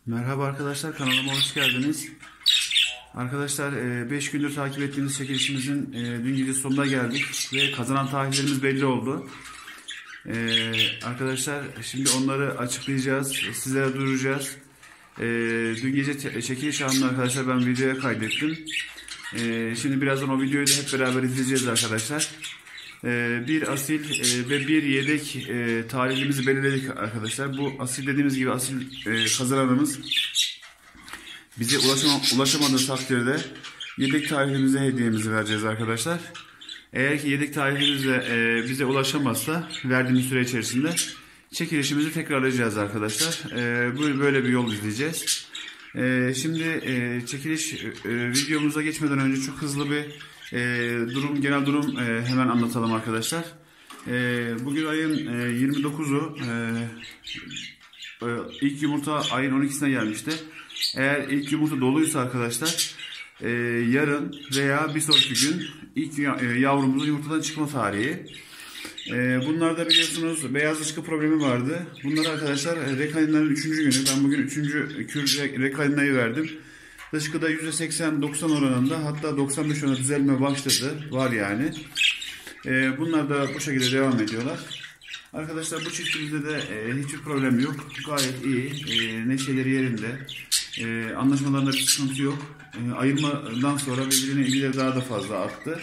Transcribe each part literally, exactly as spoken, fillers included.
Merhaba arkadaşlar, kanalıma hoş geldiniz. Arkadaşlar beş gündür takip ettiğimiz çekilişimizin e, dün gece sonuna geldik ve kazanan tarihlerimiz belli oldu. E, arkadaşlar şimdi onları açıklayacağız, sizlere duyuracağız. E, dün gece çekiliş anını arkadaşlar ben videoya kaydettim. E, şimdi birazdan o videoyu da hep beraber izleyeceğiz arkadaşlar. E, bir asil e, ve bir yedek e, tarihlimizi belirledik arkadaşlar. Bu asil dediğimiz gibi asil e, kazananımız bize ulaşama, ulaşamadığı takdirde yedek tarihimize hediyemizi vereceğiz arkadaşlar. Eğer ki yedek tarihimize e, bize ulaşamazsa verdiğimiz süre içerisinde çekilişimizi tekrarlayacağız arkadaşlar. E, böyle bir yol izleyeceğiz. E, şimdi e, çekiliş e, videomuza geçmeden önce çok hızlı bir e, durum, genel durum e, hemen anlatalım arkadaşlar. E, bugün ayın e, yirmi dokuzu. E, e, ilk yumurta ayın on ikisine gelmişti. Eğer ilk yumurta doluysa arkadaşlar e, yarın veya bir sonraki gün ilk yavrumuzun yumurtadan çıkma tarihi. E, bunlarda biliyorsunuz beyaz dışkı problemi vardı. Bunlar arkadaşlar rekalinlerin üçüncü günü. Ben bugün üçüncü kür rekalinayı verdim. Dışkıda yüzde seksen doksan oranında, hatta doksan beş oranında düzelme başladı. Var yani. E, bunlar da bu şekilde devam ediyorlar. Arkadaşlar bu çiftimizde de e, hiçbir problem yok. Gayet iyi. E, neşeleri yerinde. E, anlaşmalarında bir sıkıntı yok. E, ayırmadan sonra birbirine ilgileri daha da fazla arttı.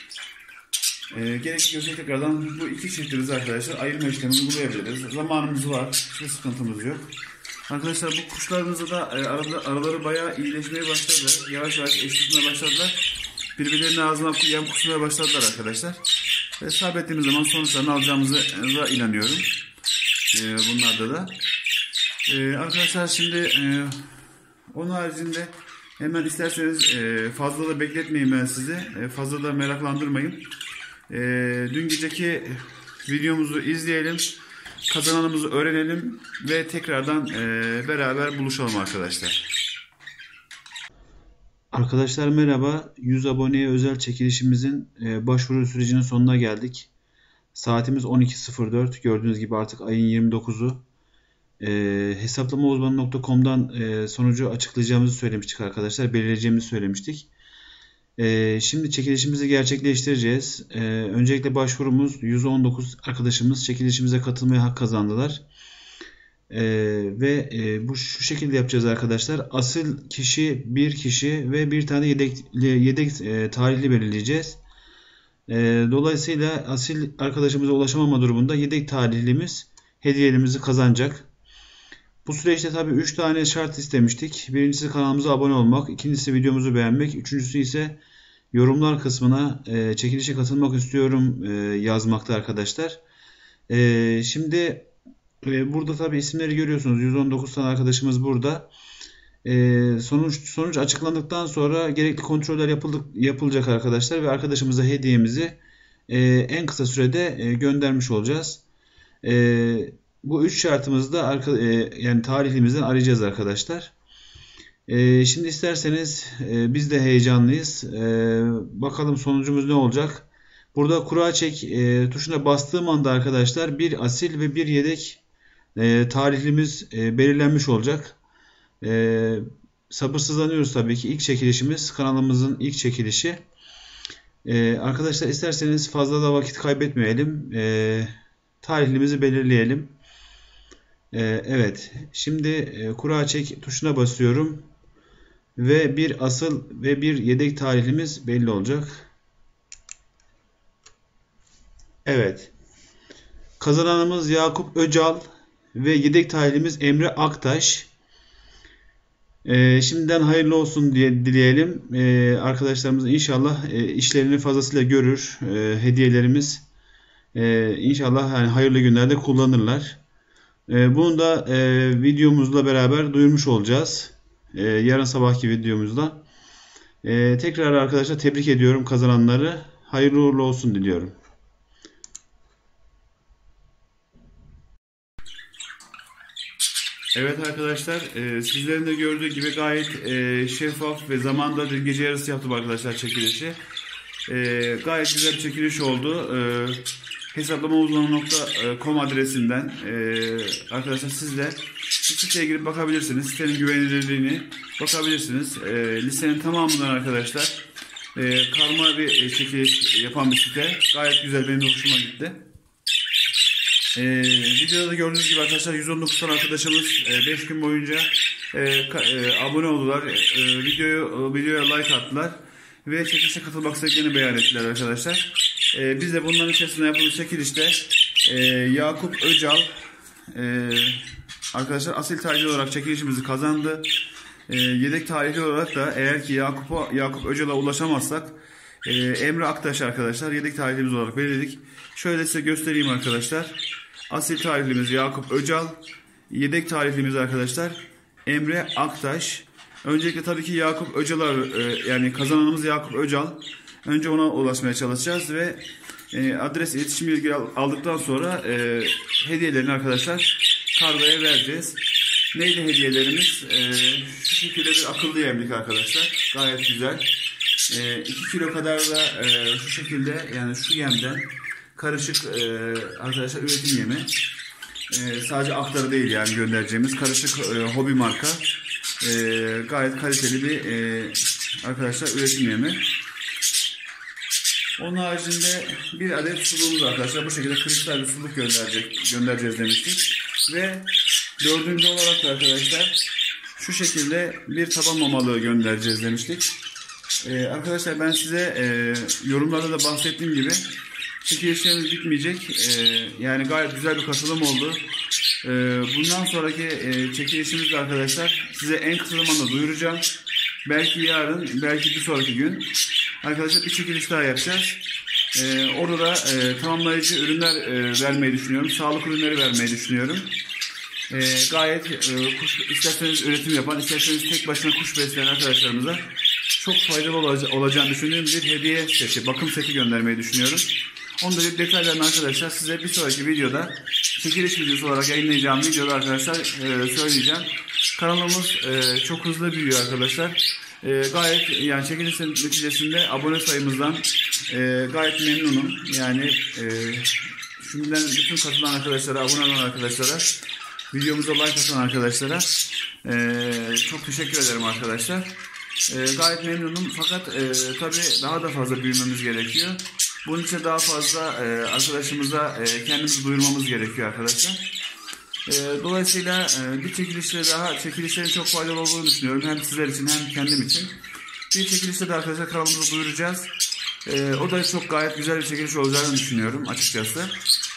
E, gerekirse tekrardan bu iki çiftimizi arkadaşlar ayırma işlemini uygulayabiliriz. Zamanımız var. Hiçbir sıkıntımız yok. Arkadaşlar bu kuşlarımızda da e, arada, araları bayağı iyileşmeye başladı. Yavaş yavaş eşitmeye başladılar. Birbirlerinin ağzına yem kusmaya başladılar arkadaşlar. Ve sabrettiğimiz zaman sonuçlarını alacağımıza inanıyorum. E, bunlarda da. E, arkadaşlar şimdi e, onun haricinde hemen isterseniz e, fazla da bekletmeyin ben sizi. E, fazla da meraklandırmayın. E, dün geceki videomuzu izleyelim. Kazananımızı öğrenelim ve tekrardan e, beraber buluşalım arkadaşlar. Arkadaşlar merhaba. yüz aboneye özel çekilişimizin e, başvuru sürecinin sonuna geldik. Saatimiz on iki sıfır dört. Gördüğünüz gibi artık ayın yirmi dokuzu. E, hesaplama uzmanı nokta com'dan e, sonucu açıklayacağımızı söylemiştik arkadaşlar. Belirleyeceğimizi söylemiştik. E, şimdi çekilişimizi gerçekleştireceğiz. E, öncelikle başvurumuz yüz on dokuz arkadaşımız çekilişimize katılmaya hak kazandılar. E, ve e, bu şu şekilde yapacağız arkadaşlar. Asıl kişi bir kişi ve bir tane yedek, yedek e, tarihli belirleyeceğiz. E, dolayısıyla asil arkadaşımıza ulaşamama durumunda yedek tarihlimiz hediyelerimizi kazanacak. Bu süreçte tabii üç tane şart istemiştik. Birincisi kanalımıza abone olmak, ikincisi videomuzu beğenmek, üçüncüsü ise yorumlar kısmına e, çekilişe katılmak istiyorum e, yazmakta arkadaşlar. E, şimdi e, burada tabii isimleri görüyorsunuz. yüz on dokuz tane arkadaşımız burada. E, sonuç sonuç açıklandıktan sonra gerekli kontroller yapıldık, yapılacak arkadaşlar ve arkadaşımıza hediyemizi e, en kısa sürede e, göndermiş olacağız. E, Bu üç şartımızda arka, e, yani tarihimizden arayacağız arkadaşlar. E, şimdi isterseniz e, biz de heyecanlıyız. E, bakalım sonucumuz ne olacak. Burada kura çek e, tuşuna bastığım anda arkadaşlar bir asil ve bir yedek e, tarihlimiz e, belirlenmiş olacak. E, sabırsızlanıyoruz tabii ki. İlk çekilişimiz kanalımızın ilk çekilişi. E, arkadaşlar isterseniz fazla da vakit kaybetmeyelim. E, tarihlimizi belirleyelim. Evet, şimdi kura çek tuşuna basıyorum ve bir asıl ve bir yedek tarihimiz belli olacak. Evet, kazananımız Yakup Öcal ve yedek tarihimiz Emre Aktaş. Ee, şimdiden hayırlı olsun diye dileyelim. Ee, arkadaşlarımız inşallah e, işlerini fazlasıyla görür. E, hediyelerimiz e, inşallah yani hayırlı günlerde kullanırlar. Bunu da e, videomuzla beraber duyurmuş olacağız. E, yarın sabahki videomuzda. E, tekrar arkadaşlar tebrik ediyorum kazananları. Hayırlı uğurlu olsun diliyorum. Evet arkadaşlar e, sizlerin de gördüğü gibi gayet e, şeffaf ve zamanda dün gece yarısı yaptım arkadaşlar çekilişi. E, gayet güzel bir çekiliş oldu. E, hesaplama uzmanı nokta com adresinden e, arkadaşlar siz de siteye girip bakabilirsiniz. Sitenin güvenilirliğini bakabilirsiniz. E, listenin tamamından arkadaşlar e, karma bir çekiliş yapan bir site. Gayet güzel, benim de hoşuma gitti. E, videoda da gördüğünüz gibi arkadaşlar yüz on dokuz tane arkadaşımız e, beş gün boyunca e, e, abone oldular. E, videoyu videoya like attılar ve çekilişe katılmak istediklerini beyan ettiler arkadaşlar. E, biz de bunların içerisinde yaptığımız çekilişte e, Yakup Öcal e, arkadaşlar asil tarihli olarak çekilişimizi kazandı. E, yedek tarihli olarak da eğer ki Yakup Yakup Öcal'a ulaşamazsak e, Emre Aktaş arkadaşlar yedek tarihlimiz olarak belirledik. Şöyle size göstereyim arkadaşlar. Asil tarihlimiz Yakup Öcal, yedek tarihlimiz arkadaşlar Emre Aktaş. Öncelikle tabii ki Yakup Öcal'a e, yani kazananımız Yakup Öcal. Önce ona ulaşmaya çalışacağız ve e, adres, iletişim bilgileri aldıktan sonra e, hediyelerini arkadaşlar kargoya vereceğiz. Neydi hediyelerimiz? E, şu şekilde bir akıllı yemlik arkadaşlar. Gayet güzel. E, iki kilo kadar da e, şu şekilde, yani şu yemden karışık e, arkadaşlar üretim yemi. E, sadece aktarı değil yani göndereceğimiz karışık e, hobi marka. E, gayet kaliteli bir e, arkadaşlar üretim yemi. Onun haricinde bir adet suluğumuz arkadaşlar bu şekilde kristal bir suluk gönderecek, göndereceğiz demiştik. Ve dördüncü olarak da arkadaşlar şu şekilde bir taban mamalığı göndereceğiz demiştik. Ee, arkadaşlar ben size e, yorumlarda da bahsettiğim gibi çekilişlerimiz bitmeyecek. Ee, yani gayet güzel bir katılım oldu. Ee, bundan sonraki e, çekilişimizde arkadaşlar size en kısa zamanda duyuracağım. Belki yarın, belki bir sonraki gün arkadaşlar bir çekiliş daha yapacağız. Ee, orada da e, tamamlayıcı ürünler e, vermeyi düşünüyorum. Sağlık ürünleri vermeyi düşünüyorum. Ee, gayet e, kuş, isterseniz üretim yapan, isterseniz tek başına kuş besleyen arkadaşlarımıza çok faydalı olaca olacağını düşündüğüm bir hediye seti, bakım seti göndermeyi düşünüyorum. Onu da detaylarını arkadaşlar size bir sonraki videoda, çekiliş videosu olarak yayınlayacağım videoda arkadaşlar e, söyleyeceğim. Kanalımız e, çok hızlı büyüyor arkadaşlar. E, gayet yani çekiliş neticesinde abone sayımızdan e, gayet memnunum. Yani e, şimdiden bütün katılan arkadaşlara, abone olan arkadaşlara, videomuza like atan arkadaşlara e, çok teşekkür ederim arkadaşlar. E, gayet memnunum fakat e, tabii daha da fazla büyümemiz gerekiyor. Bunun için daha fazla e, arkadaşımıza e, kendimizi duyurmamız gerekiyor arkadaşlar. E, dolayısıyla e, bir çekilişte daha, çekilişlerin çok faydalı olduğunu düşünüyorum. Hem sizler için hem kendim için. Bir çekilişte de arkadaşlar kanalımızı duyuracağız. E, o da çok gayet güzel bir çekiliş olacağını düşünüyorum açıkçası.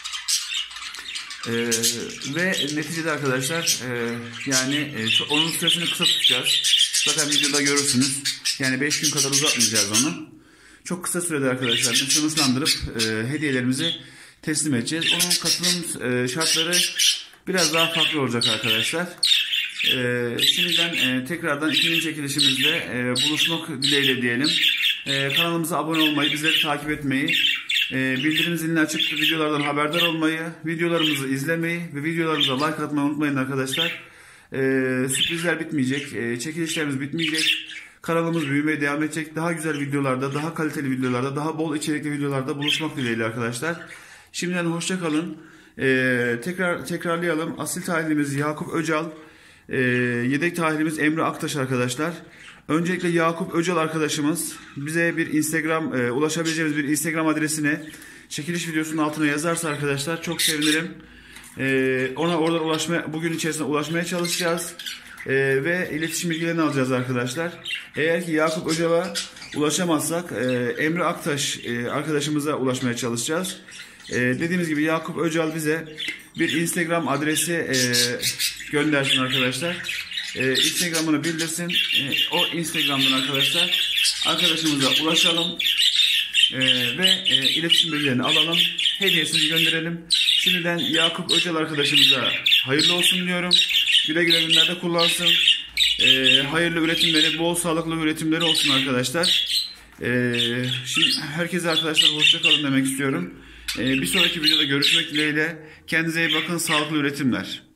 E, ve neticede arkadaşlar e, yani e, onun süresini kısa tutacağız. Zaten videoda görürsünüz. Yani beş gün kadar uzatmayacağız onu. Çok kısa sürede arkadaşlar sonuçlandırıp e, hediyelerimizi teslim edeceğiz. Onun katılım e, şartları biraz daha farklı olacak arkadaşlar. E, şimdiden e, tekrardan ikinci çekilişimizde e, buluşmak dileğiyle diyelim. E, kanalımıza abone olmayı, bizleri takip etmeyi, e, bildirim zilini açıp videolardan haberdar olmayı, videolarımızı izlemeyi ve videolarımıza like atmayı unutmayın arkadaşlar. E, sürprizler bitmeyecek, e, çekilişlerimiz bitmeyecek. Kanalımız büyümeye devam edecek. Daha güzel videolarda, daha kaliteli videolarda, daha bol içerikli videolarda buluşmak dileğiyle arkadaşlar. Şimdiden hoşça kalın. Ee, tekrar tekrarlayalım. Asil tarihlimiz Yakup Öcal, ee, yedek tarihlimiz Emre Aktaş arkadaşlar. Öncelikle Yakup Öcal arkadaşımız bize bir Instagram, e, ulaşabileceğimiz bir Instagram adresine çekiliş videosunun altına yazarsa arkadaşlar çok sevinirim. Ee, ona oradan ulaşmaya, bugün içerisinde ulaşmaya çalışacağız. Ee, ve iletişim bilgilerini alacağız arkadaşlar. Eğer ki Yakup Öcal'a ulaşamazsak e, Emre Aktaş e, arkadaşımıza ulaşmaya çalışacağız. E, dediğimiz gibi Yakup Öcal bize bir Instagram adresi e, göndersin arkadaşlar. E, Instagram'ını bildirsin. E, o Instagram'dan arkadaşlar arkadaşımıza ulaşalım. E, ve e, iletişim bilgilerini alalım. Hediyesini gönderelim. Şimdiden Yakup Öcal arkadaşımıza hayırlı olsun diyorum. Güle güle günlerde kullansın. Ee, hayırlı üretimleri, bol sağlıklı üretimleri olsun arkadaşlar. Ee, şimdi herkese arkadaşlar hoşça kalın demek istiyorum. Ee, bir sonraki videoda görüşmek dileğiyle. Kendinize iyi bakın, sağlıklı üretimler.